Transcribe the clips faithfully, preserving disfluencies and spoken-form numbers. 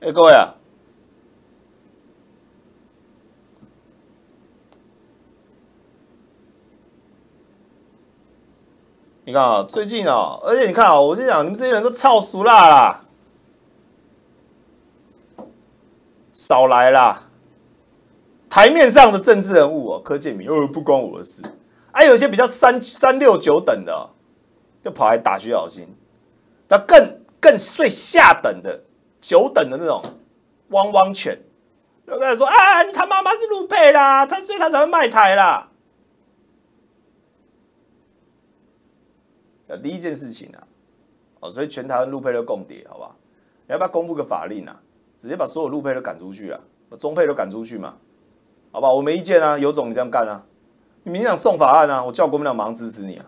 哎、欸，各位啊，你看啊，最近啊，而且你看啊，我就讲你们这些人都超俗辣啦，少来啦！台面上的政治人物哦，柯建铭，呃，不关我的事。啊，有些比较三三六九等的、哦，就跑来打徐小新。那更更最下等的九等的那种汪汪犬，就跟他说啊，他妈妈是陆配啦，他所以他才会卖台啦。第一件事情啊，哦，所以全台湾陆配都共谍，好不好？你要不要公布个法令啊？直接把所有陆配都赶出去啊，把中配都赶出去嘛，好不好？我没意见啊，有种你这样干啊！你民进党送法案啊，我叫国民党马上支持你啊！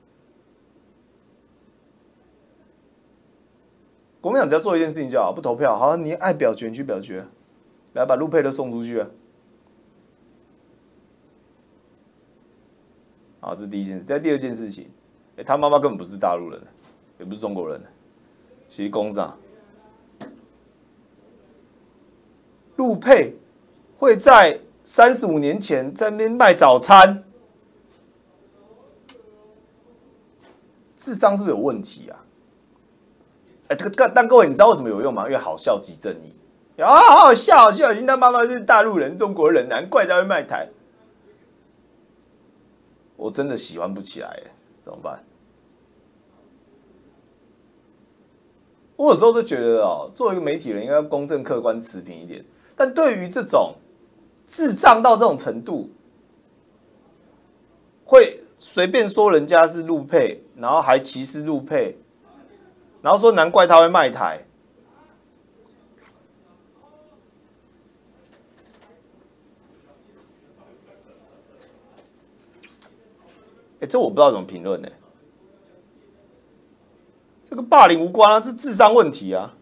国民党只要做一件事情就好，不投票，好，你爱表决你去表决，来把陆配都送出去啊！好，这是第一件事。再第二件事情，欸、他妈妈根本不是大陆人，也不是中国人，其实工厂陆配会在三十五年前在那边卖早餐，智商是不是有问题啊？哎、欸，这个但各位你知道为什么有用吗？因为好笑即正义啊，好好笑，好笑！他妈妈是大陆人、中国人，难怪他会卖台。我真的喜欢不起来，怎么办？我有时候都觉得哦，作为一个媒体人，应该要公正、客观、持平一点。但对于这种智障到这种程度，会随便说人家是陆配，然后还歧视陆配，然后说难怪他会卖台。哎，这我不知道怎么评论呢。这个霸凌无关啊，这智商问题啊。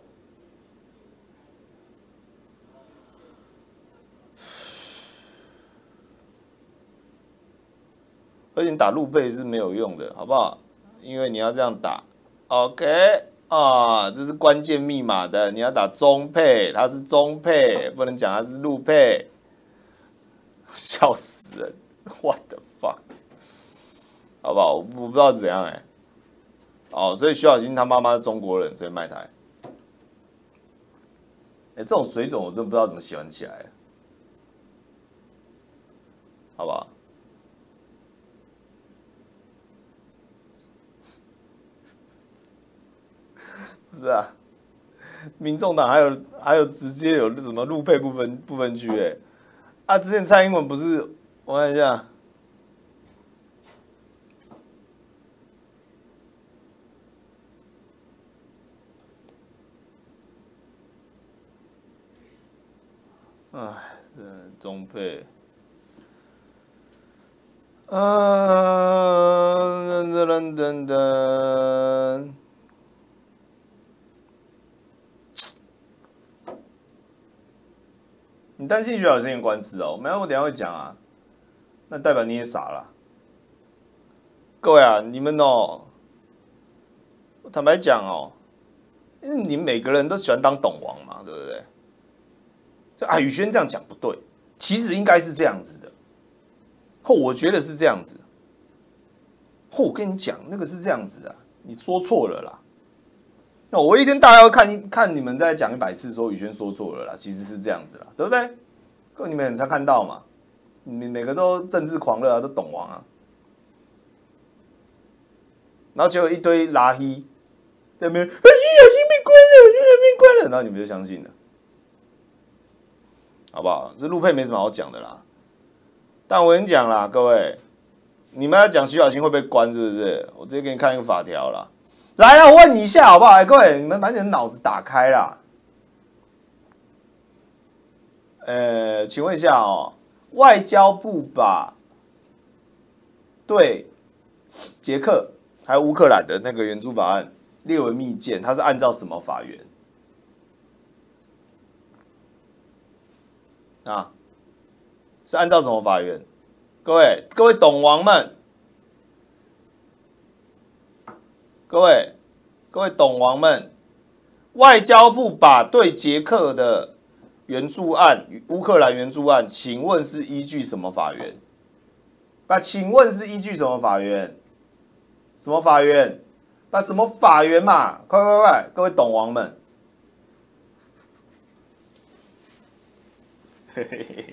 而且你打陆配是没有用的，好不好？因为你要这样打 ，OK 啊，这是关键密码的。你要打中配，它是中配，不能讲它是陆配，笑死人 ！What the fuck？ 好不好？我不知道怎样哎、欸。哦，所以徐小新他妈妈是中国人，所以卖台。哎、欸，这种水准我真的不知道怎么喜欢起来，好不好？不是啊，民众党还有还有直接有什么陆配不分不分区哎，啊，之前蔡英文不是我看一下。哎，中配，啊，噔噔噔噔，你担心徐小新的官司哦？没有，我等一下会讲啊。那代表你也傻了。各位啊，你们哦，坦白讲哦，因为你们每个人都喜欢当董王嘛，对不对？就啊，宇轩这样讲不对，其实应该是这样子的。或我觉得是这样子。或我跟你讲，那个是这样子的，你说错了啦。那我一天大概要看看你们再讲一百次，说宇轩说错了啦，其实是这样子啦，对不对？各位你们很常看到嘛，你每个都政治狂热啊，都懂王啊，然后结果一堆拉黑在那边，啊，徐小新被关了，徐小新被关了，然后你们就相信了。好不好？这陆配没什么好讲的啦。但我跟你讲啦，各位，你们要讲徐小新会被关是不是？我直接给你看一个法条啦。来啦，我问你一下好不好？哎，各位，你们把你的脑子打开啦。呃，请问一下哦，外交部把对捷克还有乌克兰的那个援助法案列为密件，它是按照什么法源？啊，是按照什么法源？各位，各位董王们，各位，各位董王们， 外交部把对捷克的援助案、乌克兰援助案，请问是依据什么法源？那请问是依据什么法源？什么法源？那什么法源嘛？快快快，各位懂王们！嘿嘿嘿，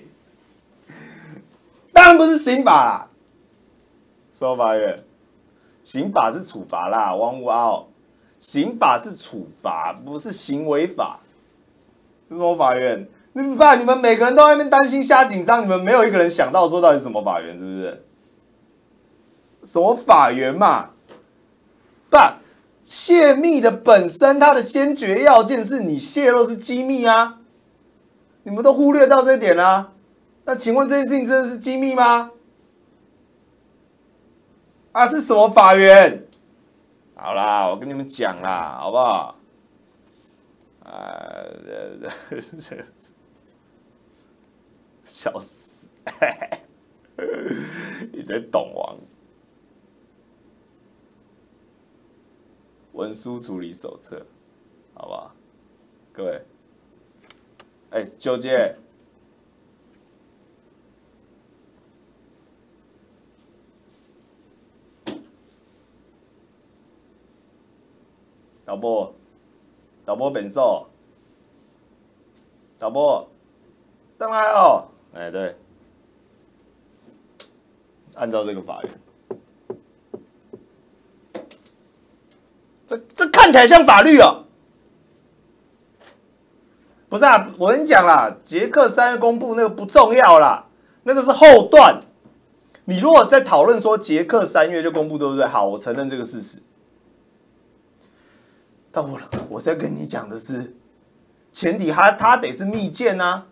当然不是刑法啦，什么法源？刑法是处罚啦，王无傲。刑法是处罚，不是行为法。是什么法源？你们爸，你们每个人都在那边担心、瞎紧张，你们没有一个人想到说到底是什么法源，是不是？什么法源嘛？爸，泄密的本身，它的先决要件是你泄露是机密啊，你们都忽略到这一点啊。那请问这件事情真的是机密吗？啊，是什么法源？好啦，我跟你们讲啦，好不好？啊，笑死！一堆懂王。文书处理手册，好不好？各位，哎、欸，九姐，导播，导播本寿，导播，当然哦，哎、欸，对，按照这个法源。这这看起来像法律哦，不是啊？我跟你讲啦，捷克三月公布那个不重要啦，那个是后段。你如果在讨论说捷克三月就公布，对不对？好，我承认这个事实。但我我在跟你讲的是，前提他他得是密件啊。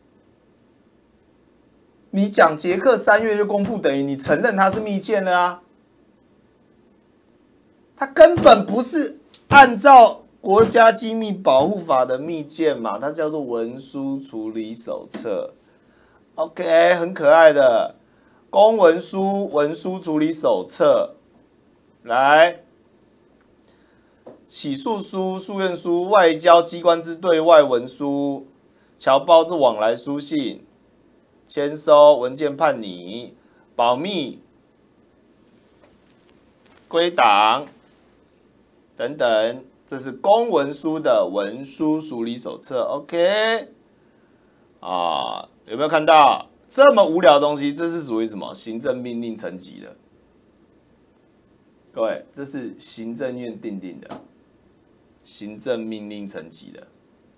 你讲捷克三月就公布，等于你承认它是密件了啊。它根本不是按照国家机密保护法的密件嘛，它叫做文书处理手册。OK， 很可爱的公文书文书处理手册。来，起诉书、诉愿书、外交机关之对外文书、侨胞之往来书信、签收文件判拟、保密、归档。等等，这是公文书的文书处理手册 ，OK？ 啊，有没有看到这么无聊的东西？这是属于什么行政命令层级的？各位，这是行政院订定的行政命令层级的。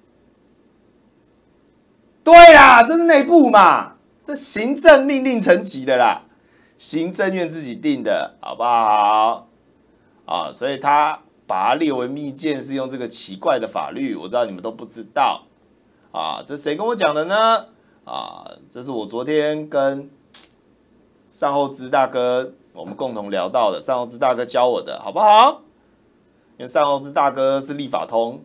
对啦，这是内部嘛，这行政命令层级的啦，行政院自己定的，好不好？啊，所以他。把它列为密件是用这个奇怪的法律，我知道你们都不知道啊，这谁跟我讲的呢？啊，这是我昨天跟善后之大哥我们共同聊到的，善后之大哥教我的，好不好？因为善后之大哥是立法通，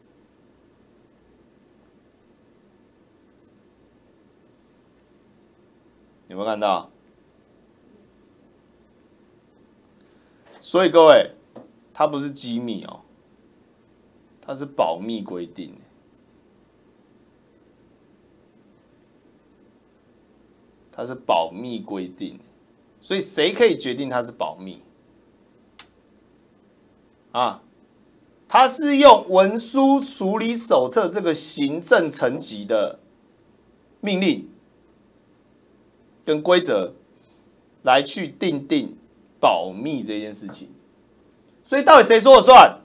有没有看到？所以各位。它不是机密哦，它是保密规定。它是保密规定，所以谁可以决定它是保密？啊，它是用文书处理手册这个行政层级的命令跟规则来去定定保密这件事情。所以到底谁说了算？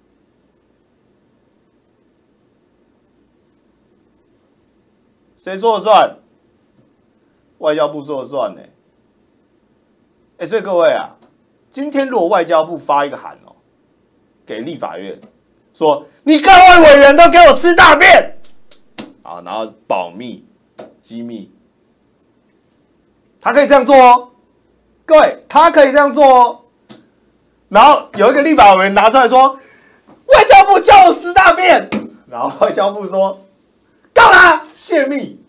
谁说了算？外交部说了算呢。哎，所以各位啊，今天如果外交部发一个函哦，给立法院说，你各位委员都给我吃大便，啊，然后保密、机密，他可以这样做哦。各位，他可以这样做哦。然后有一个立法委员拿出来说，外交部叫我吃大便，然后外交部说，够啦，泄密。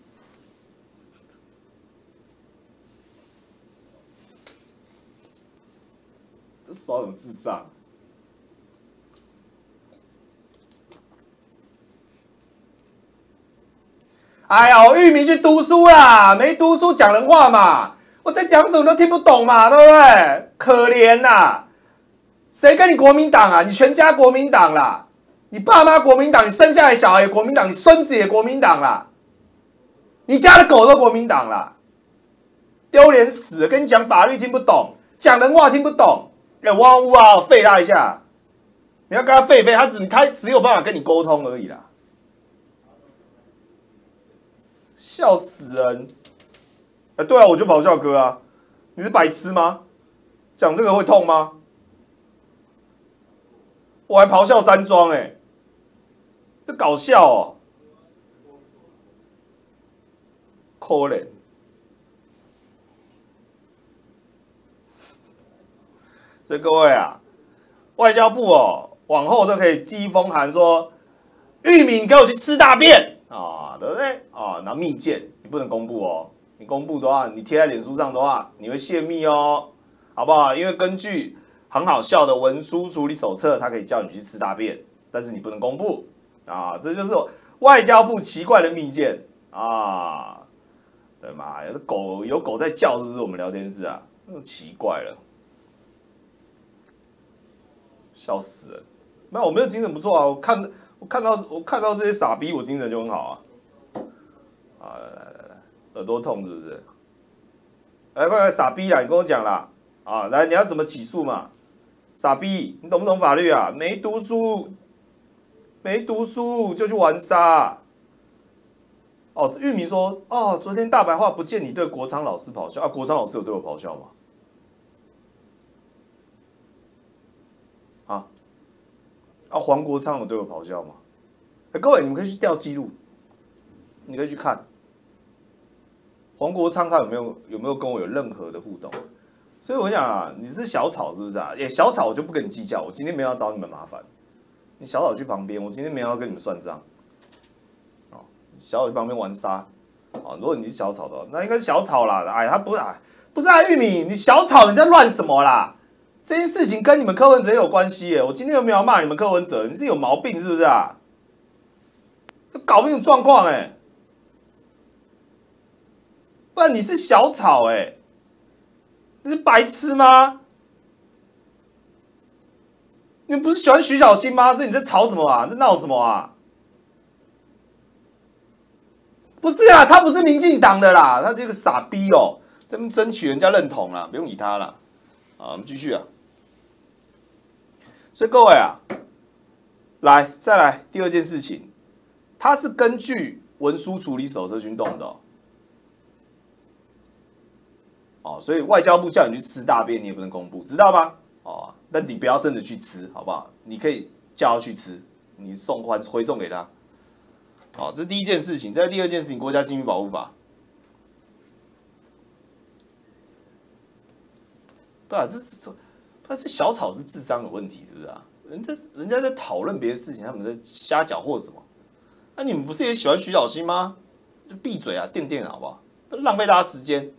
这少有智障。 哎呀，玉米去读书啦，没读书讲人话嘛，我在讲什么都听不懂嘛，对不对？可怜呐，谁跟你国民党啊？你全家国民党啦，你爸妈国民党，你生下来小孩也国民党，你孙子也国民党啦，你家的狗都国民党啦，丢脸死了！跟你讲法律听不懂，讲人话听不懂，哎，汪呜啊，废他一下，你要跟他废废，他只他只有办法跟你沟通而已啦。笑死人！哎、欸，对啊，我就咆哮哥啊，你是白痴吗？讲这个会痛吗？我还咆哮山庄哎、欸，这搞笑哦，可怜。所以各位啊，外交部哦，往后都可以寄封函说，玉米给我去吃大便。啊，对不对？啊，然后密件你不能公布哦，你公布的话，你贴在脸书上的话，你会泄密哦，好不好？因为根据很好笑的文书处理手册，它可以叫你去吃大便，但是你不能公布啊，这就是外交部奇怪的密件啊！对嘛？有狗有狗在叫，是不是？我们聊天室啊，那奇怪了，笑死了！没有，我没有精神不错啊，我看。我看到我看到这些傻逼，我精神就很好啊！啊，来来来来，耳朵痛是不是？来，快快，傻逼啦！你跟我讲啦！啊，来，你要怎么起诉嘛？傻逼，你懂不懂法律啊？没读书，没读书就去玩沙。哦，玉米说，哦，昨天大白话不见你对国昌老师咆哮啊？国昌老师有对我咆哮吗？啊？啊，黄国昌有对我咆哮吗？欸、各位，你们可以去调记录，你可以去看黄国昌他有没有有没有跟我有任何的互动。所以我想啊，你是小草是不是啊？也、欸、小草我就不跟你计较，我今天没有要找你们麻烦，你小草去旁边，我今天没有要跟你们算账。哦，小草去旁边玩沙。哦，如果你是小草的话，那应该是小草啦。哎，他不是哎，不是啊，玉米，你小草你在乱什么啦？这件事情跟你们柯文哲有关系耶！我今天又没有骂你们柯文哲，你是有毛病是不是啊？这搞不清楚状况哎，不然你是小草哎，你是白痴吗？你不是喜欢徐小新吗？所以你在吵什么啊？在闹什么啊？不是啊，他不是民进党的啦，他这个傻逼哦，在那边争取人家认同啦，不用理他啦。好，我们继续啊。所以各位啊，来再来第二件事情，它是根据文书处理手册去动的哦。哦，所以外交部叫你去吃大便，你也不能公布，知道吗？哦，那你不要真的去吃，好不好？你可以叫他去吃，你送还回送给他。好，这是第一件事情。再第二件事情，国家机密保护法。对啊，这这。那这小草是智商有问题，是不是啊？人家人家在讨论别的事情，他们在瞎搅和什么？那、啊、你们不是也喜欢徐小新吗？就闭嘴啊，垫垫好不好？浪费大家时间。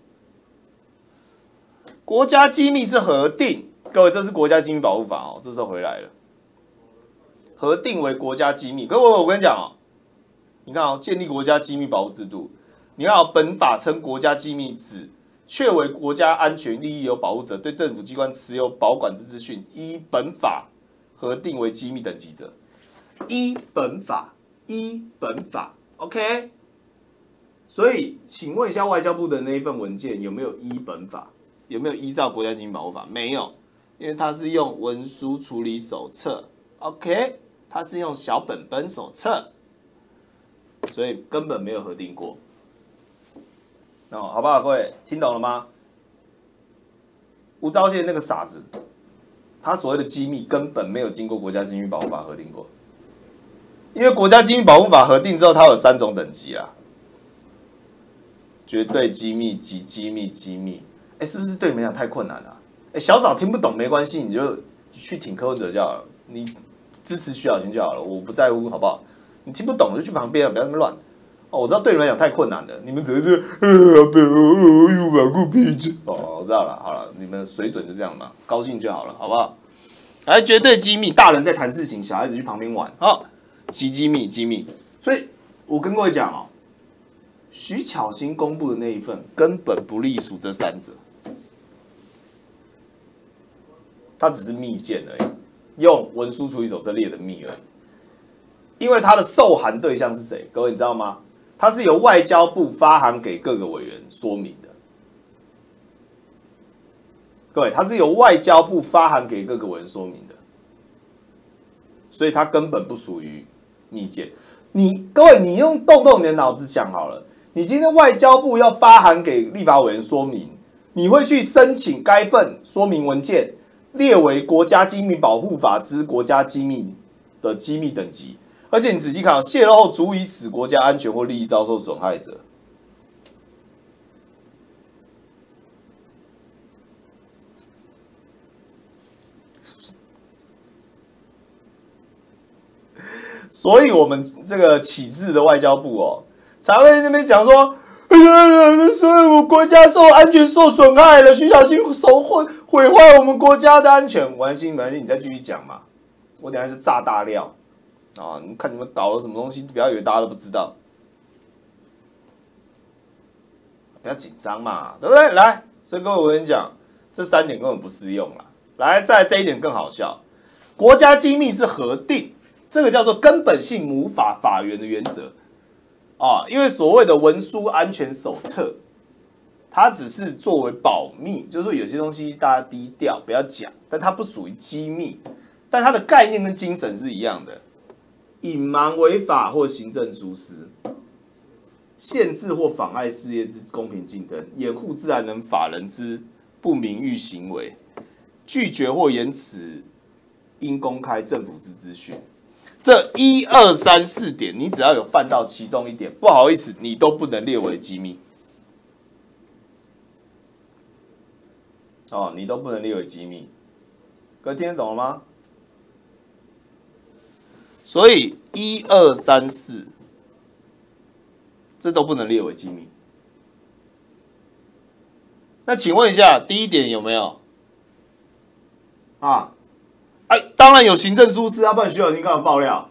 国家机密之核定，各位，这是国家机密保护法哦，这时候回来了，核定为国家机密。各位，我跟你讲哦，你看哦，建立国家机密保护制度，你看哦，本法称国家机密指。确为国家安全利益有保护者，对政府机关持有保管之资讯，依本法核定为机密等级者，依本法，依本法 ，OK。所以，请问一下外交部的那一份文件有没有依本法？有没有依照国家机密保护法？没有，因为它是用文书处理手册 ，OK， 它是用小本本手册，所以根本没有核定过。哦，好不好，各位听懂了吗？吴钊燮那个傻子，他所谓的机密根本没有经过国家机密保护法核定过，因为国家机密保护法核定之后，它有三种等级啦，绝对机密、极机密、机密。哎，是不是对你们讲太困难了？哎，小草听不懂没关系，你就去挺柯文哲就好了，你支持徐小新就好了，我不在乎，好不好？你听不懂就去旁边，不要那么乱。哦，我知道对你们来讲太困难了，你们只是呃不又把个屁子。哦，我知道了，好了，你们的水准就这样嘛，高兴就好了，好不好？来，绝对机密，大人在谈事情，小孩子去旁边玩，好，极机密，机密。所以我跟各位讲哦， 徐巧芯公布的那一份根本不隶属这三者，它只是密件而已，用文书处理手册列的密而已。因为它的受函对象是谁？各位你知道吗？它是由外交部发函给各个委员说明的。各位，它是由外交部发函给各个委员说明的，所以它根本不属于密件。你各位，你用动动你的脑子想好了，你今天外交部要发函给立法委员说明，你会去申请该份说明文件列为国家机密保护法之国家机密的机密等级。而且你仔细看，泄露后足以使国家安全或利益遭受损害者，所以我们这个启智的外交部哦，才会在那边讲说，哎呀，所以我国家受安全受损害了，徐巧芯手毁毁坏我们国家的安全。没关系，没关系，你再继续讲嘛，我等一下就炸大料。啊！你看你们搞了什么东西，不要以为大家都不知道，不要紧张嘛，对不对？来，所以各位我跟你讲，这三点根本不适用啦。来，再来这一点更好笑，国家机密之核定，这个叫做根本性母法法源的原则啊。因为所谓的文书安全手册，它只是作为保密，就是说有些东西大家低调不要讲，但它不属于机密，但它的概念跟精神是一样的。隐瞒违法或行政疏失，限制或妨碍事业之公平竞争，掩护自然人法人之不名誉行为，拒绝或延迟应公开政府之资讯。这一二三四点，你只要有犯到其中一点，不好意思，你都不能列为机密。哦，你都不能列为机密。各位听得懂了吗？所以一二三四，这都不能列为机密。那请问一下，第一点有没有？啊，哎，当然有行政疏失啊，不然徐巧芯干嘛爆料？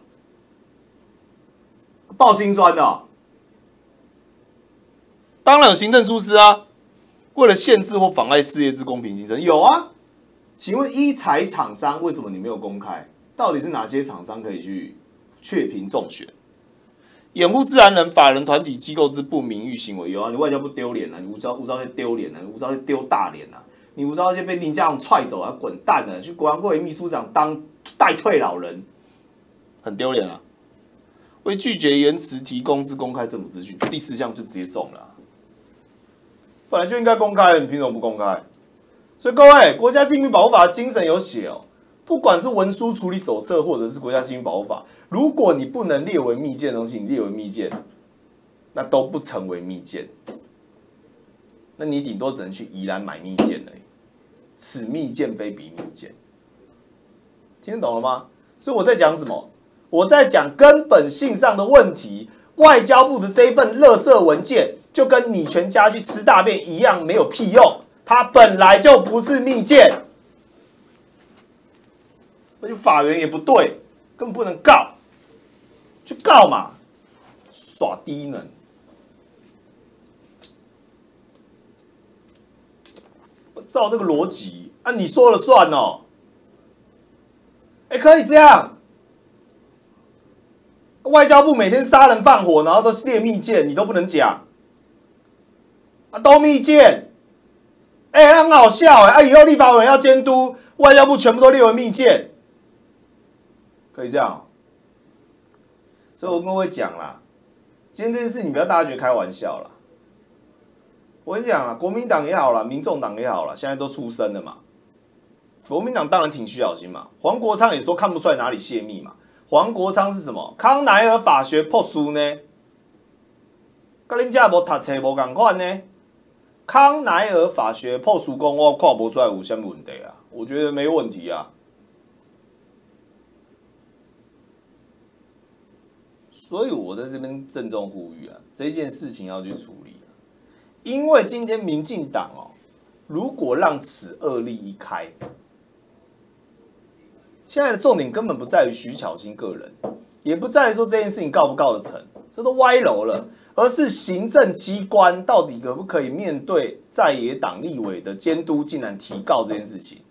爆心酸的、哦，当然有行政疏失啊，为了限制或妨碍事业之公平竞争，有啊。请问一财厂商为什么你没有公开？到底是哪些厂商可以去确评中选？掩护自然人、法人、团体、机构之不名誉行为有啊，你外交部丢脸啊，你吴钊吴钊燮丢脸啊，你吴钊燮丢大脸啊，你吴钊燮被林佳龙踹走啊，滚蛋了，去国安会秘书长当代退老人，很丢脸啊。为拒绝延迟提供之公开政府资讯，第四项就直接中了、啊，本来就应该公开了，你凭什么不公开？所以各位，国家机密保护法的精神有写哦，不管是文书处理手册或者是国家机密保护法，如果你不能列为密件的东西，你列为密件，那都不成为密件。那你顶多只能去宜兰买密件而已，此密件非彼密件。听得懂了吗？所以我在讲什么？我在讲根本性上的问题。外交部的这一份垃圾文件，就跟你全家去吃大便一样，没有屁用。它本来就不是密件，而且法源也不对，根本不能告，去告嘛，耍低能。照这个逻辑啊，你说了算哦。哎，可以这样。外交部每天杀人放火，然后都是列密件，你都不能讲啊，都密件。哎、欸，很好笑哎！啊，以后立法委员要监督外交部，全部都列为密件，可以这样。所以我跟各位讲啦，今天这件事你不要大家觉得开玩笑啦。我跟你讲啊，国民党也好啦，民众党也好啦，现在都出声了嘛。国民党当然挺徐巧芯嘛，黄国昌也说看不出来哪里泄密嘛。黄国昌是什么？康乃尔法学博士呢？跟恁这无读册无共款呢？康乃尔法学博士讲，我看不出来有什么问题啊？我觉得没问题啊。所以我在这边郑重呼吁啊，这件事情要去处理啊，因为今天民进党哦，如果让此恶例一开，现在的重点根本不在于徐巧芯个人，也不在于说这件事情告不告得成， 这都歪楼了，而是行政机关到底可不可以面对在野党立委的监督，竟然提告这件事情。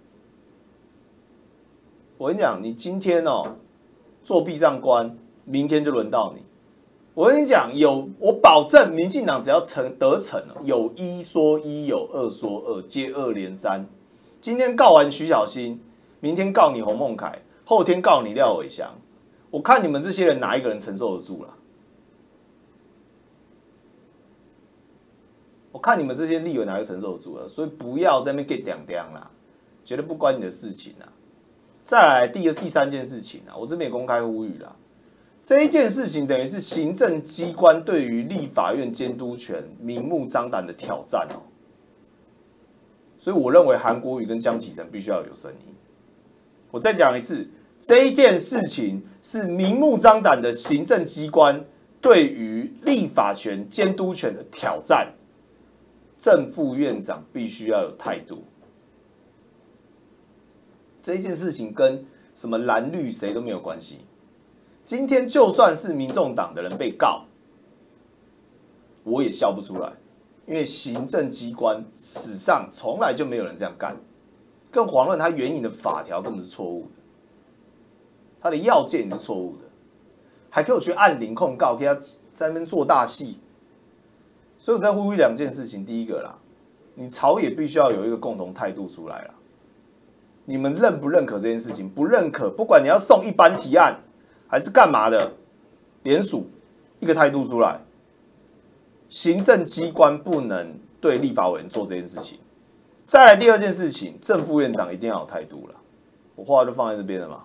我跟你讲，你今天哦作弊上官，明天就轮到你。我跟你讲，有我保证，民进党只要成得逞，有一说一，有二说二，接二连三。今天告完徐小新，明天告你洪孟凯，后天告你廖伟翔。我看你们这些人哪一个人承受得住了？我看你们这些立委哪一个承受得住了？所以不要在那边给屌屌啦，绝对不关你的事情啦。再来第二、第三件事情啊，我这边也公开呼吁啦。这一件事情等于是行政机关对于立法院监督权明目张胆的挑战哦。所以我认为韩国瑜跟江启臣必须要有声音。我再讲一次，这一件事情是明目张胆的行政机关对于立法权监督权的挑战。正副院长必须要有态度。这一件事情跟什么蓝绿谁都没有关系。今天就算是民众党的人被告，我也笑不出来，因为行政机关史上从来就没有人这样干。更遑论他援引的法条根本是错误的，他的要件也是错误的，还可以去按铃控告，给他在那边做大戏。所以我在呼吁两件事情，第一个啦，你朝野必须要有一个共同态度出来啦。你们认不认可这件事情？不认可，不管你要送一般提案还是干嘛的，联署一个态度出来。行政机关不能对立法委员做这件事情。再来第二件事情，正副院长一定要有态度了。我话就放在这边了嘛，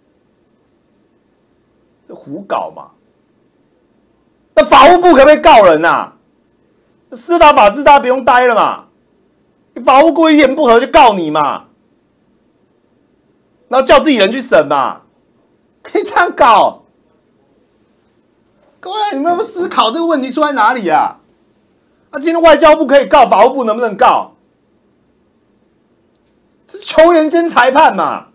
这胡搞嘛。那法务部可不可以告人啊？司法法制大家不用待了嘛，你法务部一言不合就告你嘛，然后叫自己人去审嘛，可以这样搞？各位，你们有没有思考这个问题出在哪里啊？那、啊、今天外交部可以告，法务部能不能告？这是球员兼裁判嘛？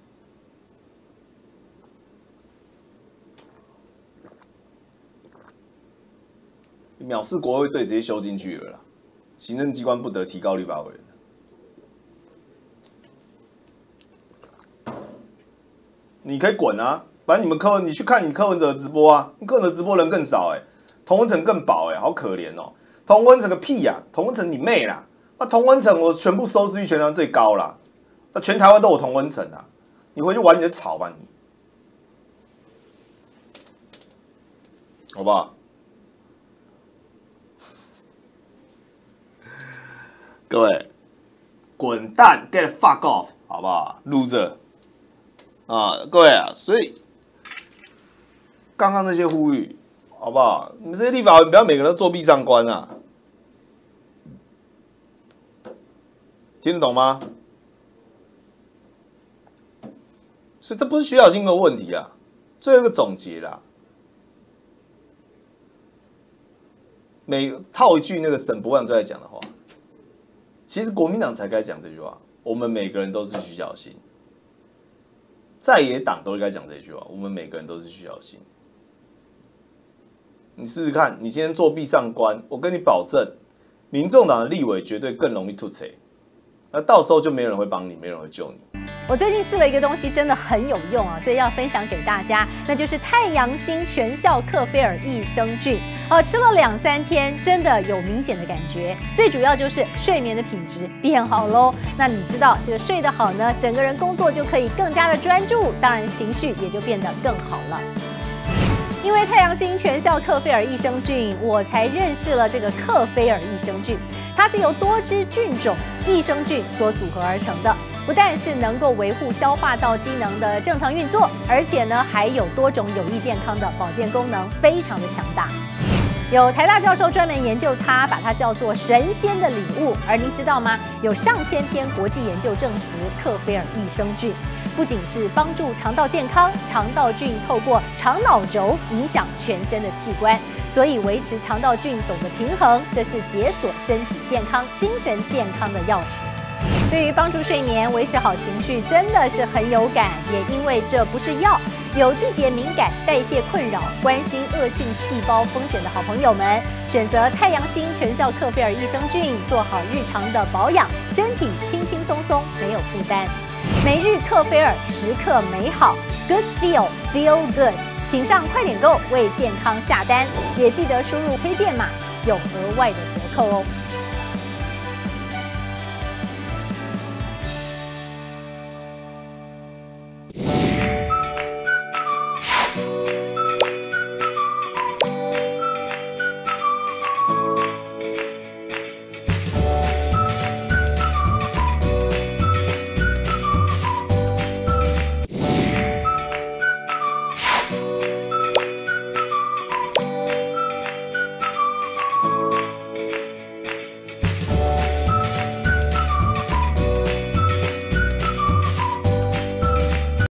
藐视国会罪直接修进去了啦，行政机关不得提告立法委员。你可以滚啊！反正你们柯文，你去看你柯文哲的直播啊，柯文哲直播人更少哎、欸，同温层更薄哎、欸，好可怜哦。同温层个屁呀、啊！同温层你妹啦！那同温层我全部收视率全台湾最高啦，那全台湾都有同温层啊！你回去玩你的草吧你，好不好？各位，滚蛋 ，get the fuck off， 好不好 ？loser 啊，各位啊，所以刚刚那些呼吁，好不好？你们这些立法委员不要每个人都作弊上官啊，听得懂吗？所以这不是徐小新的问题啊，最后一个总结啦，每套一句那个沈博阳最爱讲的话。其实国民党才该讲这句话，我们每个人都是徐小新，在野党都应该讲这句话，我们每个人都是徐小新。你试试看，你今天作弊上官，我跟你保证，民众党的立委绝对更容易吐槽，那到时候就没有人会帮你，没有人会救你。 我最近试了一个东西，真的很有用啊，所以要分享给大家，那就是太阳星全效克菲尔益生菌。哦，吃了两三天，真的有明显的感觉。最主要就是睡眠的品质变好喽。那你知道这个睡得好呢，整个人工作就可以更加的专注，当然情绪也就变得更好了。因为太阳星全效克菲尔益生菌，我才认识了这个克菲尔益生菌。它是由多支菌种益生菌所组合而成的，不但是能够维护消化道机能的正常运作，而且呢还有多种有益健康的保健功能，非常的强大。有台大教授专门研究它，把它叫做神仙的礼物。而您知道吗？有上千篇国际研究证实，克菲尔益生菌不仅是帮助肠道健康，肠道菌透过肠脑轴影响全身的器官，所以维持肠道菌种的平衡，这是解锁身体健康、精神健康的钥匙。对于帮助睡眠、维持好情绪，真的是很有感。也因为这不是药， 有季节敏感、代谢困扰、关心恶性细胞风险的好朋友们，选择太阳星全效克菲尔益生菌，做好日常的保养，身体轻轻松松，没有负担。每日克菲尔，时刻美好 ，Good Feel Feel Good， 请上快点购为健康下单，也记得输入推荐码，有额外的折扣哦。